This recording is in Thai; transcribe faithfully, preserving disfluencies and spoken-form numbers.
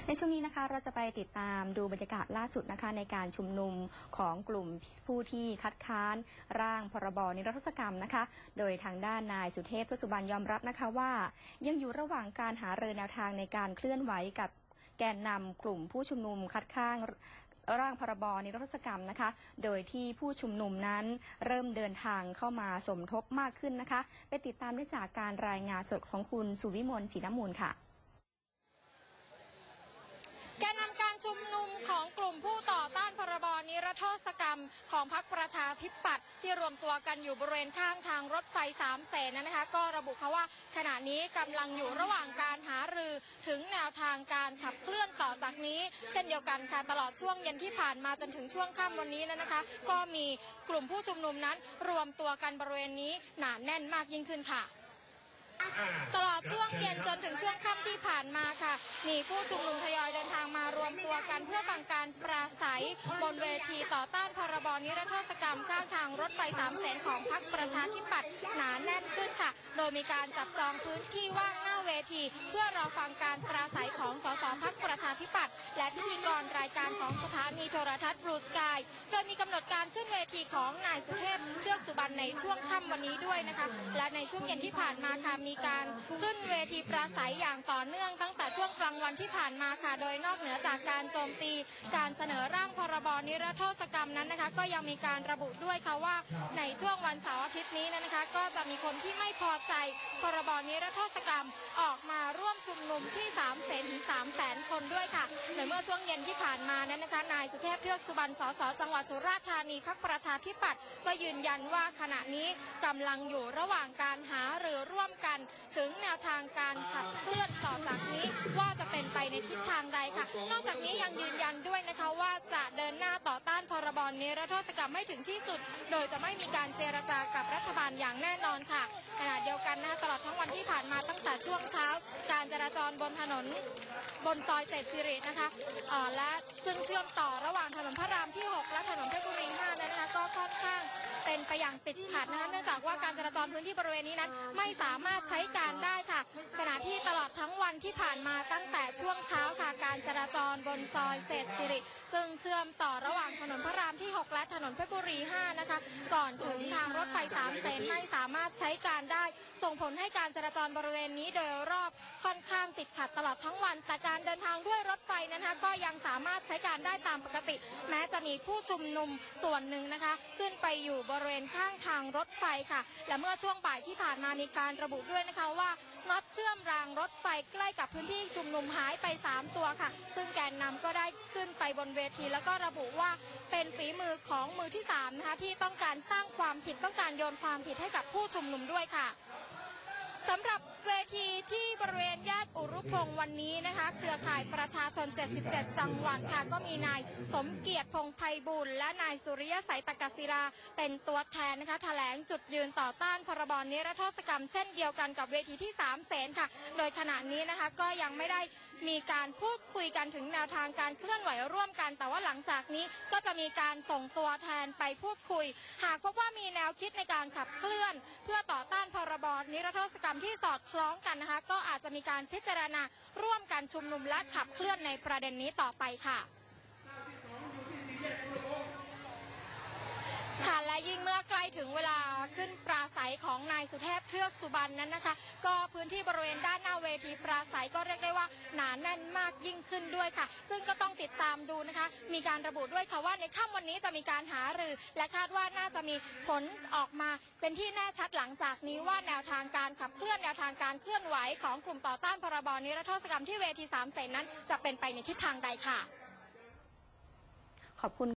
ในช่วงนี้นะคะเราจะไปติดตามดูบรรยากาศล่าสุดนะคะในการชุมนุมของกลุ่มผู้ที่คัดค้านร่างพรบนิรโทษกรรมนะคะโดยทางด้านนายสุเทพ เทือกสุบรรณยอมรับนะคะว่ายังอยู่ระหว่างการหารือแนวทางในการเคลื่อนไหวกับแกนนำกลุ่มผู้ชุมนุมคัดค้านร่างพรบนิรโทษกรรมนะคะโดยที่ผู้ชุมนุมนั้นเริ่มเดินทางเข้ามาสมทบมากขึ้นนะคะไปติดตามได้จากการรายงานสดของคุณสุวิมล ศรีน้ำมูลค่ะแกนนำการชุมนุมของกลุ่มผู้ต่อต้านพรบนิรโทษกรรมของพรรคประชาธิปัตย์ที่รวมตัวกันอยู่บริเวณข้างทางรถไฟสามเสนนะคะก็ระบุค่ะว่าขณะนี้กำลังอยู่ระหว่างการหารือถึงแนวทางการขับเคลื่อนต่อจากนี้เช่นเดียวกันค่ะตลอดช่วงเย็นที่ผ่านมาจนถึงช่วงค่ำวันนี้นะคะก็มีกลุ่มผู้ชุมนุมนั้นรวมตัวกันบริเวณนี้หนาแน่นมากยิ่งขึ้นค่ะตลอดช่วงเย็นจนถึงช่วงค่ำที่ผ่านมาค่ะมีผู้ชุมนุมทยอยเดินทางมารวมตัวกันเพื่อฟังการปราศัยบนเวทีต่อต้านพรบนิรโทษกรรมข้างทางรถไฟสามเสนของพรรคประชาธิปัตย์หนาแน่นขึ้นค่ะโดยมีการจับจองพื้นที่ว่างหน้าเวทีเพื่อรอฟังการปราศัยของสสพรรคประชาธิปัตย์และพิธีกรรายการของสถานีโทรทัศน์บลูสกายโดยมีกำหนดการขึ้นเวทีของนายสุเทพ เทือกสุบรรณในช่วงค่ำวันนี้ด้วยนะคะและในช่วงเย็นที่ผ่านมาค่ะมีการขึ้นเวทีปราศัยอย่างต่อเนื่องตั้งแต่ช่วงกลางวันที่ผ่านมาค่ะโดยนอกเหนือจากการโจมตีการเสนอร่างพรบนิรโทษกรรมนั้นนะคะก็ยังมีการระบุด้วยค่ะว่าในช่วงวันเสาร์อาทิตย์นี้นะคะก็จะมีคนที่ไม่พอใจพรบนิรโทษกรรมออกมาร่วมชุมนุมที่สามเสนถึงสามแสนคนด้วยค่ะโดยเมื่อช่วงเย็นที่ผ่านมานั้นนะคะนายสุเทพ เทือกสุบรรณ สสจังหวัดสุราษฎร์ธานีพรรคประชาธิปัตย์ก็ยืนยันว่าขณะนี้กำลังอยู่ระหว่างการหารือร่วมกันถึงแนวทางการขับเคลื่อนต่อจากนี้ว่าจะเป็นไปในทิศทางใดค่ะนอกจากนี้ยังยืนยันด้วยนะคะว่าจะเดินหน้าต่อต้านพรบนิรโทษกรรมให้ถึงที่สุดโดยจะไม่มีการเจรจากับรัฐบาลอย่างแน่นอนค่ะขณะเดียวกันนะคะตลอดทั้งวันที่ผ่านมาตั้งแต่ช่วงเช้าการจราจรบนถนนบนซอยเศรษฐศิรินะคะและซึ่งเชื่อมต่อระหว่างถนนพระรามที่หกและถนนเพชรบุรีห้านะคะก็ค่อนข้างเป็นไปอย่างติดขัดนะคะเนื่องจากว่าการจราจรพื้นที่บริเวณนี้นั้นไม่สามารถใช้การได้ค่ะขณะที่ตลอดทั้งวันที่ผ่านมาตั้งแต่ช่วงเช้าค่ะการจราจรบนซอยเศรษฐศิริซึ่งเชื่อมต่อระหว่างถนนพระรามที่หกและถนนเพชรบุรีห้านะคะก่อนถึงทางรถไฟสามเสนไม่สามารถใช้การได้ส่งผลให้การจราจรบริเวณนี้โดยรอบค่อนข้างติดขัดตลอดทั้งวันแต่การเดินทางด้วยรถไฟนะคะก็ยังสามารถใช้การได้ตามปกติแม้จะมีผู้ชุมนุมส่วนหนึ่งนะคะขึ้นไปอยู่บริเวณข้างทางรถไฟค่ะและเมื่อช่วงบ่ายที่ผ่านมามีการระบุด้วยนะคะว่าน็อตเชื่อมรางรถไฟใกล้กับพื้นที่ชุมนุมหายไปสามตัวค่ะซึ่งแกนนำก็ได้ขึ้นไปบนเวทีแล้วก็ระบุว่าเป็นฝีมือของมือที่สามนะคะที่ต้องการสร้างความผิดต้องการโยนความผิดให้กับผู้ชุมนุมด้วยค่ะสำหรับเวทีที่บริเวณแยกอุรุพงศ์วันนี้นะคะเครือข่ายประชาชนเจ็ดสิบเจ็ดจังหวัดค่ะก็มีนายสมเกียรติพงษ์ไพบูลย์และนายสุริยสัยตกศิลาเป็นตัวแทนนะคะแถลงจุดยืนต่อต้านพรบนิรโทษกรรมเช่นเดียวกันกับเวทีที่สามเสนค่ะโดยขณะนี้นะคะก็ยังไม่ได้มีการพูดคุยกันถึงแนวทางการเคลื่อนไหวร่วมกันแต่ว่าหลังจากนี้ก็จะมีการส่งตัวแทนไปพูดคุยหากพบว่ามีแนวคิดในการขับเคลื่อนเพื่อต่อต้านพรบนิรโทษกรรมที่สอดคล้องกันนะคะก็อาจจะมีการพิจารณาร่วมกันชุมนุมและขับเคลื่อนในประเด็นนี้ต่อไปค่ะค่ะและยิ่งเมื่อใกล้ถึงเวลาขึ้นปราศัยของนายสุเทพ เทือกสุบรรณนั้นนะคะก็พื้นที่บริเวณด้านหน้าเวทีปราศัยก็เรียกได้ว่าหนาแน่นมากยิ่งขึ้นด้วยค่ะซึ่งก็ต้องติดตามดูนะคะมีการระบุด้วยค่ะว่าในค่ำวันนี้จะมีการหารือและคาดว่าน่าจะมีผลออกมาเป็นที่แน่ชัดหลังจากนี้ว่าแนวทางการขับเคลื่อนแนวทางการเคลื่อนไหวของกลุ่มต่อต้านพรบนิรโทษกรรมที่เวทีสามเสนนั้นจะเป็นไปในทิศทางใดค่ะขอบคุณ